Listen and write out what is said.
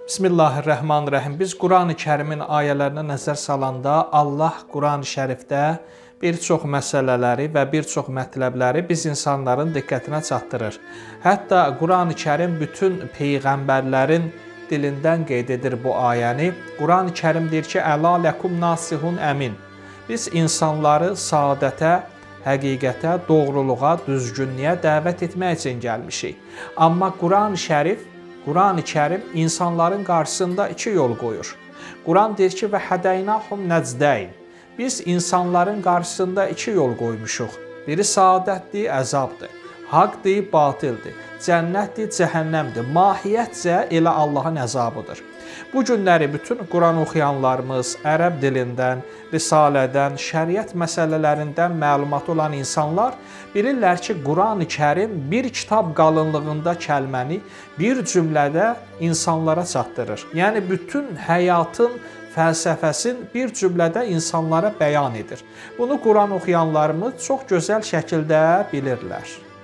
Bismillahirrahmanirrahim. Biz Quran-ı Kərimin ayələrinə nəzər salanda Allah Quran-ı Şərifdə bir çox məsələləri və bir çox mətləbləri biz insanların diqqətinə çatdırır. Hətta Quran-ı Kərim bütün peyğəmbərlərin dilindən qeyd edir bu ayəni. Quran-ı Kərim deyir ki, "Əla ləkum nasihun əmin." Biz insanları saadətə, həqiqətə, doğruluğa, düzgünlüyə dəvət etmək üçün gəlmişik. Amma Quran-ı Kərim insanların qarşısında iki yol qoyur. Quran deyir ki, "Və hədaynahum nəcdayn." Biz insanların qarşısında iki yol qoymuşuq. Biri saadətdir, əzabdır. Haqdır, batildir. Cənnətdir, cəhənnəmdir. Mahiyyətcə elə Allahın əzabıdır. Bu günləri bütün Quran oxuyanlarımız, ərəb dilindən, risalədən, şəriət məsələlərindən məlumatı olan insanlar bilirlər ki, Quran-ı Kərim bir kitab qalınlığında kəlməni bir cümlədə insanlara çatdırır. Yəni bütün həyatın fəlsəfəsini bir cümlədə insanlara bəyan edir. Bunu Quran oxuyanlarımız çox gözəl şəkildə bilirlər.